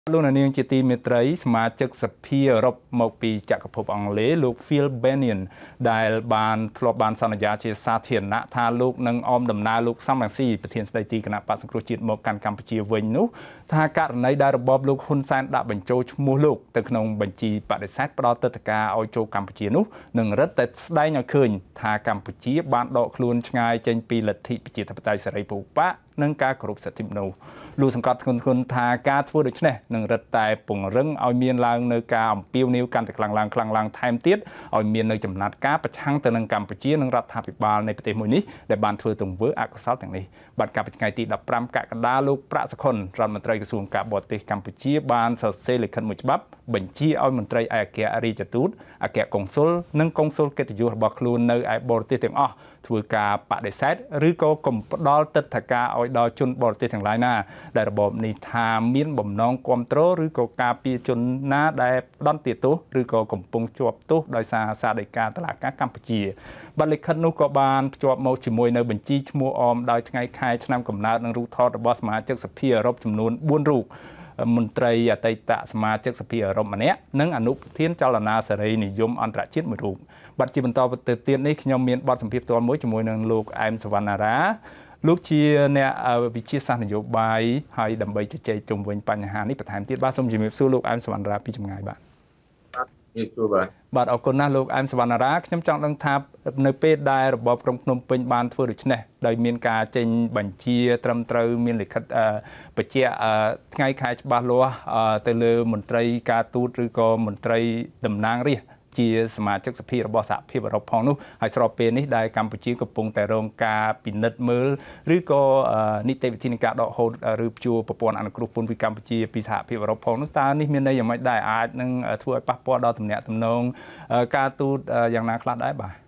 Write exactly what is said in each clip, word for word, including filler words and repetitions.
លោកនាងជាទីមេត្រីសមាជិកសភាអឺរ៉ុបមកពីចក្រភពអង់គ្លេសលោក Phil Bennion ដែលបានធ្លាប់បានសន្យាជាសាធារណៈថាលោកនឹងអមដំណើរលោកសំរងស៊ីប្រធានស្ដីទីគណៈបក្សសង្គ្រោះជាតិមកកាន់កម្ពុជាវិញនោះថាករណីដែលរបបលោកហ៊ុនសែនដាក់បញ្ចូលឈ្មោះលោកទៅក្នុងបញ្ជីបដិសេធផ្ដល់ទិដ្ឋាការឲ្យចូលកម្ពុជានោះនឹងរឹតតែស្ដែងឲ្យឃើញថាកម្ពុជាបានដកខ្លួនឆ្ងាយចេញពីលទ្ធិប្រជាធិបតេយ្យសេរីពហុបកនិងការគោរពសិទ្ធិមនុស្សលោកសង្កត់ធ្ងន់ធ្ងរថាការធ្វើដូច្នេះនឹងរឹតតែពង្រឹងឲ្យមានឡើងនៅការអំពាវនាវកាន់តែខ្លាំងឡើងខ្លាំងឡើងថែមទៀតឲ្យមាននៅចំណាត់ការប្រឆាំងទៅនឹងកម្ពុជានិងរដ្ឋាភិបាលនៃប្រទេសមួយនេះដែលបានធ្វើទង្វើអកុសលទាំងនេះបាទកាលពីថ្ងៃទីដប់ប្រាំកក្កដាលោកប្រាក់សុខុនរដ្ឋមន្ត្រីក្រសួងការបរទេសកម្ពុជាបានសរសេរលិខិតមួយច្បាប់បញ្ជាឲ្យមន្ត្រីឯកអគ្គរដ្ឋទូតអគ្គកុងស៊ុលនិងកុងស៊ុលកិត្តិយសរបស់ខ្លួននៅឯបរទេសទាំងអស់ធ្វើការបដិសេធឬក៏កុំផ្ដល់ទិដ្ឋាការឲ្យដល់ជនបរទេសទាំងឡាយណាដែលរបបនេះថាមានបំណងគ្រប់គ្រងឬក៏ការពារជនណាដែលផ្ដន់ទាទោសឬក៏កំពុងជាប់ទោសដោយសារសាលដីកាតុលាការកម្ពុជាបាទលិខិតនោះក៏បានភ្ជាប់មកជាមួយនៅបញ្ជីឈ្មោះអមដោយថ្ងៃខែឆ្នាំកំណើតនិងរូបថតរបស់សមាជិកសភាអឺរ៉ុបចំនួនបួនរូបមន្ត្រីអតីតសមាជិកសភាអឺរ៉ុបម្នាក់និងអនុប្រធានចលនាសេរីនិយមអន្តរជាតិមួយរូបបាទជាបន្តទៅទៀតនេះខ្ញុំមានបទសម្ភាសន៍ផ្ទាល់មួយជាមួយនឹងលោកអែមសវណ្ណារាលោកជាអ្នកវិទ្យាសាស្ត្រនយោបាយហើយដើម្បីជជែកជុំវិញបញ្ហានេះបន្ថែមទៀតបាទសូមជំរាបសួរលោកអែមសវណ្ណារាពីចម្ងាយបាទបាទជំរាបសួរបាទបាទអរគុណណាស់លោកអែមសវណ្ណារាខ្ញុំចង់ដឹងថានៅពេលដែលរបបក្រុងភ្នំពេញបានធ្វើដូច្នេះដោយមានការចេញបញ្ជាត្រឹមត្រូវមានលិខិតបញ្ជាក់ថ្ងៃខែច្បាស់លាស់ទៅលើមន្ត្រីការទូតឬក៏មន្ត្រីតំណាងរាស្ត្រជាសមាជិកសភារបស់សហភាពអឺរ៉ុបផងនោះហើយស្របពេលនេះដែលកម្ពុជាកំពុងតែរងការពិនិត្យមើលឬក៏នីតិវិធីនៃការដកហូតឬព្យួរប្រព័ន្ធអនុគ្រោះពន្ធពីកម្ពុជាពីសហភាពអឺរ៉ុបផងនោះតើនេះមានន័យយ៉ាងម៉េចដែរអាចនឹងធ្វើឲ្យប៉ះពាល់ដល់ទំនាក់ទំនងការទូតយ៉ាងណាខ្លះដែរបាទ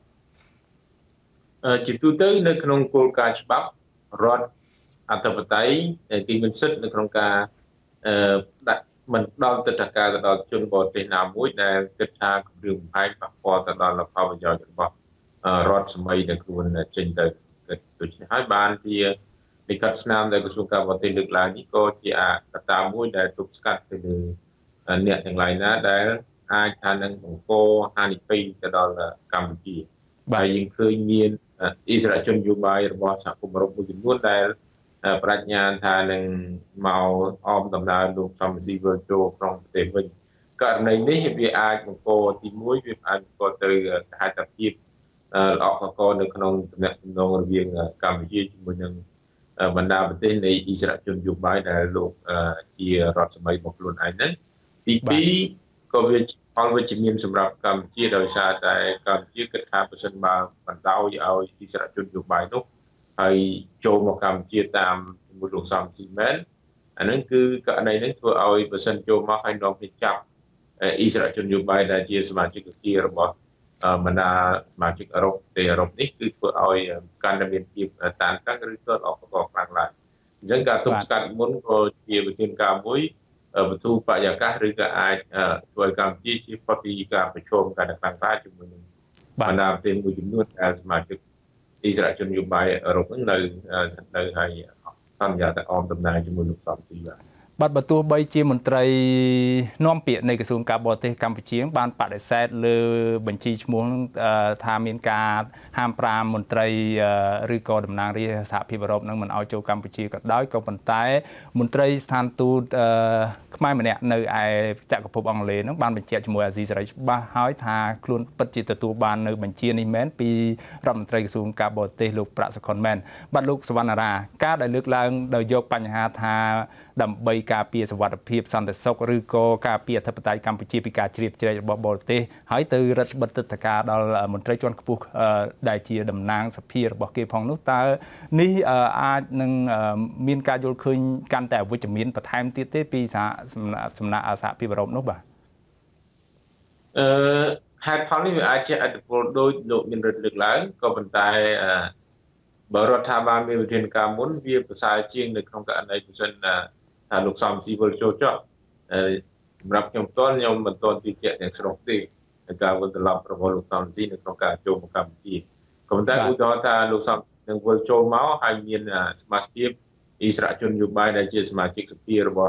ជាទូទៅនៅក្នុងគោលការណ៍ច្បាប់រដ្ឋអធិបតេយ្យទីមានសិទ្ធិនៅក្នុងការដាក់មិនដល់ទិដ្ឋាការទៅដល់ជនបរទេសណាមួយដែលគិតថាគម្រាមកំហែងប៉ះពាល់ទៅដល់ផលប្រយោជន៍របស់រដ្ឋសម័យដែលខ្លួនចេញទៅដូច្នេះហើយបានជាលិខិតស្នាមដែលក្រសួងការបរទេសលើកឡើងនេះក៏ជាកត្តាមួយដែលទប់ស្កាត់ទៅលើអ្នកទាំងឡាយណាដែលអាចថានឹងបង្កហានិភ័យទៅដល់កម្ពុជាបាទយើងឃើញមានអិសរាជជននយោបាយរបស់សហគមន៍អឺរ៉ុបមួយចំនួនដែលប្រាជ្ញាថានឹងមកអមដំណើរលោកសំស៊ីវិលចូលក្នុងប្រទេសវិញករណីនេះវាអាចបង្កទីមួយវាអាចបង្កទៅហេតុភាពល្អកកនៅក្នុងទំនាក់ទំនងរវាងកម្ពុជាជាមួយនឹងបណ្ដាប្រទេសនៃអិសរាជជននយោបាយដែលលោកជារដ្ឋសម័យរបស់ខ្លួនឯងហ្នឹងទីពីរក៏វាផលវិជ្ជមានសម្រាប់កម្ពុជាដោយសារតែកម្ពុជាគិតថាប្រសិនបើបណ្ដោយឲ្យអិសរាជជននយោបាយនោះហើយចូលមកកម្ពុជាតាមជាមួយលោកសំស៊ីមែនអាហ្នឹងគឺករណីហ្នឹងធ្វើឲ្យបើសិនចូលមកហើយនាំគ្នាចាប់អិសរាជជននយោបាយដែលជាសមាជិកសភារបស់បណ្ដាសមាជិកអឺរ៉ុបប្រទេសអឺរ៉ុបនេះគឺធ្វើឲ្យកាន់តែមានភាពតានតឹងឬក៏អកកខ្លាំងឡើងអញ្ចឹងការទប់ស្កាត់មុនក៏ជាវិធានការមួយបទូបរិយាកាសឬក៏អាចធ្វើឲ្យកម្ពុជាជាផុតពីការប្រឈមការខ្លាំងក្លាជាមួយនឹងបណ្ដាប្រទេសមួយចំនួនដែលសមាជិកអិសរាជជននយោបាយអឺរ៉ុបហ្នឹងនៅនៅហើយសន្យាតែអមដំណើរជាមួយលោកសំស៊ីបាទបាទបើទោះបីជាមន្ត្រីនាំពាក្យនៃក្រសួងការបរទេសកម្ពុជាបានបដិសេធលើបញ្ជីឈ្មោះថាមានការហាមប្រាមមន្ត្រីឬក៏តំណាងរាស្ត្រសហភាពអឺរ៉ុបនឹងមិនឲ្យចូលកម្ពុជាក៏ដោយក៏ប៉ុន្តែមន្ត្រីស្ថានទូតខ្មែរម្នាក់នៅឯចក្រភពអង់គ្លេសនឹងបានបញ្ជាក់ជាមួយអាស៊ីសេរីច្បាស់ហើយថាខ្លួនពិតជាទទួលបាននៅបញ្ជានេះមែនពីរដ្ឋមន្ត្រីក្រសួងការបរទេសលោកប្រាក់សុខុនមែនបាទលោកសវណ្ណារាការដែលលើកឡើងដោយយកបញ្ហាថាដើម្បីការពារសុវត្ថិភាពសន្តិសុខឬក៏ការពារអធិបតេយ្យកម្ពុជាពីការជ្រៀតជ្រែករបស់បរទេសហើយទៅរដ្ឋបិទទិដ្ឋាការដល់មន្ត្រីជាន់ខ្ពស់ដែលជាតំណាងសភារបស់គេផងនោះតើនេះអាចនឹងមានការយល់ឃើញកាន់តែវិជ្ជមានបន្ថែមទៀតទេពីសហសំណាក់សហភាពអឺរ៉ុបនោះបាទអឺហេតុផលនេះវាអាចជាអត្តពលដោយលោកមានរដ្ឋលើកឡើងក៏ប៉ុន្តែបើរដ្ឋាភិបាលមានវិធានការមុនវាប្រសើរជាងនៅក្នុងករណីប្រសិនថាលោកសំស៊ីវិលចូលចោះសម្រាប់ខ្ញុំផ្ទាល់ខ្ញុំមិនទាន់ជឿជាក់ទាំងស្រុងទេในការវិលត្រឡប់របស់លោកសំស៊ីនៅក្នុងការចូលមកកម្ពុជាក៏ប៉ុន្តែឧទាហរណ៍ថាលោកសំនឹងវិលចូលមកហើយមានសមាជិកអិសរាជជននយោបាយដែលជាសមាជិកសភារបស់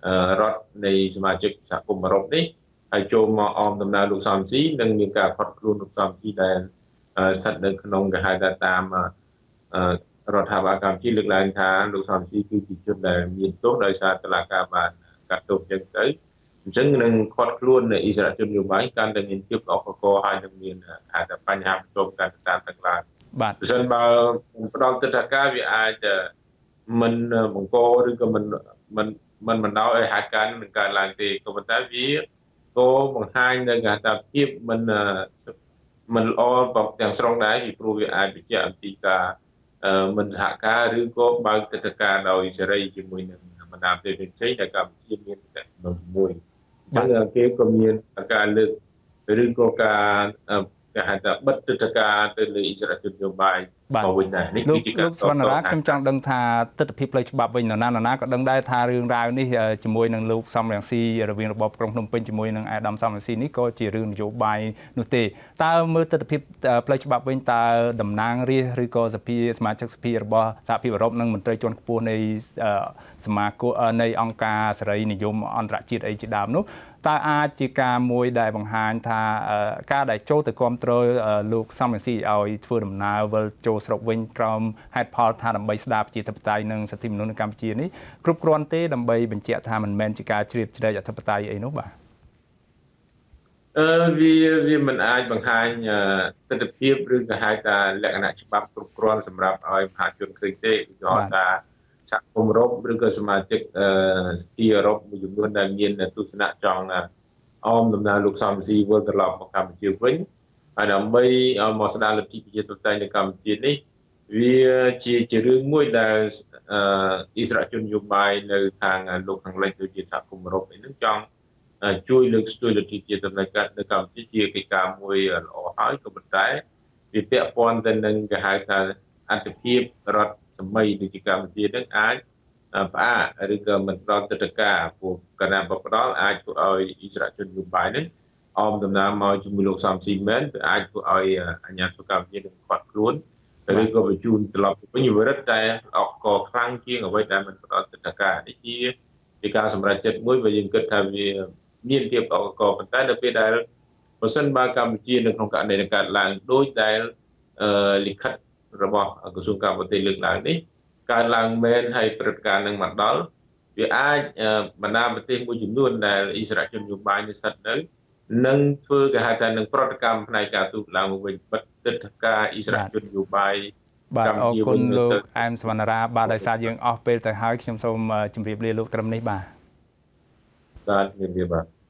រដ្ឋនៃសមាជិកសហគមន៍អឺរ៉ុបនេះហើយចូលមកអមដំណើរលោកសំស៊ីនិងមានការផាត់ខ្លួនលោកសំស៊ីដែលស្ថិតនៅក្នុងគេហៅថាតាមរដ្ឋាភិបាលកម្ពុជាលើកឡើងថាលោកសំស៊ីគឺជាជនដែលមានទោសដោយសារតុលាការបានកាត់ទោសចឹងទៅអញ្ចឹងនឹងខាត់ខ្លួនអិសរាជជននយោបាយកាន់តែមានភាពអកកហើយនឹងមានហៅថាបញ្ហាប្រឈមកាន់តែតាមទាំងឡាយបាទប្រសិនបើផ្ដល់ទិដ្ឋាការវាអាចមិនបង្កឬក៏មិនមិនមិនបណ្ដោយឲ្យហេតុការណ៍នឹងកើតឡើងទេក៏ប៉ុន្តែវាក៏បង្ហាញនៅកថាភាពមិនមិនល្អទាំងស្រុងដែរពីព្រោះវាអាចបញ្ជាក់អំពីការមិនសហការឬក៏បើកទិដ្ឋាការដោយសេរីជាមួយនឹងបណ្ដាប្រទេសផ្សេងដែលកម្ពុជាមានតែមួយអញ្ចឹងគេក៏មានការលើកឬក៏ការគេហៅថាបិទទិដ្ឋាការទៅលើអិសរាជជននយោបាយមកវិញដែរនេះគឺជាការលោកសវណ្ណរាខ្ញុំចង់ដឹងថាទិដ្ឋភាពផ្លូវច្បាប់វិញនរណានរណាក៏ដឹងដែរថារឿងរ៉ាវនេះជាមួយនឹងលោកសំរងស៊ីរវាងរបបក្រុងភ្នំពេញជាមួយនឹងអាដាមសំរងស៊ីនេះក៏ជារឿងនយោបាយនោះទេតើមើលទិដ្ឋភាពផ្លូវច្បាប់វិញតើតំណាងរាស្ត្រឬក៏សភាសមាជិកសភារបស់សហភាពអឺរ៉ុបនិងមន្ត្រីជាន់ខ្ពស់នៃសមាគមនៃអង្គការសេរីនិយមអន្តរជាតិអីជាដើមនោះតើអាចជាការមួយដែលបង្ហាញថាការដែលចូលទៅគ្រប់គ្រងលោកសំរងស៊ីឲ្យធ្វើដំណើរវិលចូលស្រុកវិញក្រោមហេតុផលថាដើម្បីស្ដារប្រជាធិបតេយ្យនិងសិទ្ធិមនុស្សនៅកម្ពុជានេះគ្រប់គ្រាន់ទេដើម្បីបញ្ជាក់ថាមិនមែនជាការជ្រៀតជ្រែកអធិបតេយ្យអីនោះបាទអឺវាវាមិនអាចបង្ហាញទិដ្ឋភាពឬក៏ហៅថាលក្ខណៈច្បាប់គ្រប់គ្រាន់សម្រាប់ឲ្យមហាជនឃើញទេឧទាហរណ៍ថាសហគមន៍អឺរ៉ុបឬក៏សមាជិកសភាអឺរ៉ុបមួយចំនួនដែលមានទស្សនៈចង់អមដំណើរលោកសំរងស៊ីវិលត្រឡប់មកកម្ពុជាវិញហើយដើម្បីឲ្យមកស្ដារលទ្ធិប្រជាធិបតេយ្យនៅកម្ពុជានេះវាជាជារឿងមួយដែលអិសរាជជននយោបាយនៅខាងលោកខាងលិចដូចជាសហគមន៍អឺរ៉ុបនេះចង់ជួយលើកស្ទួយលទ្ធិប្រជាធិបតេយ្យនៅកម្ពុជាជាកិច្ចការមួយល្អហើយក៏ប៉ុន្តែវាពាក់ព័ន្ធទៅនឹងគេហៅថាអត្ថភាពរដ្ឋសម័យដូចជាកម្ពុជានឹងអាចផ្អាកឬក៏មិនផ្ដល់ទិដ្ឋាការព្រោះកណ្ដាលបផ្ដល់អាចធ្វើឲ្យអិសរាជជននយោបាយនឹងអមដំណើរមកជាមួយលោកសំស៊ីមែនវាអាចធ្វើឲ្យអាជ្ញាធរកម្ពុជានឹងខាត់ខ្លួនឬក៏បញ្ជូនត្រឡប់វិញវិរិតតែអកកខ្លាំងជាងអ្វីដែលមិនផ្ដល់ទិដ្ឋាការនេះជាជាការសម្រេចចិត្តមួយបើយើងគិតថាវាមានភាពអកកប៉ុន្តែនៅពេលដែលបើសិនបើកម្ពុជានៅក្នុងករណីដែលកើតឡើងដោយដែលលិខិតរបស់ក្រសួងការបរទេសលើកឡើងនេះកើតឡើងមែនហើយព្រឹត្តិការណ៍នឹងមកដល់វាអាចបណ្ដាប្រទេសមួយចំនួនដែលអិសរាជជននយោបាយនិស្សិតនៅនឹងធ្វើគេហៅថានឹងប្រតិកម្មផ្នែកការទូតឡើងមកវិញបិទទិដ្ឋាការអិសរាជជននយោបាយបាទអរគុណលោកអែមសវណ្ណរាបាទដោយសារយើងអស់ពេលទៅហើយខ្ញុំសូមជម្រាបលាលោកត្រឹមនេះបាទបាទជំរាបលាបាទ